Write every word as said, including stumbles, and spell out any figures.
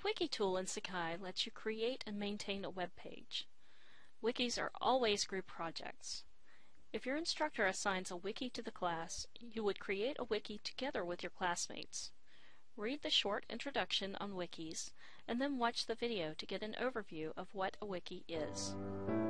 Wiki tool in Sakai lets you create and maintain a web page. Wikis are always group projects. If your instructor assigns a wiki to the class, you would create a wiki together with your classmates. Read the short introduction on wikis, and then watch the video to get an overview of what a wiki is.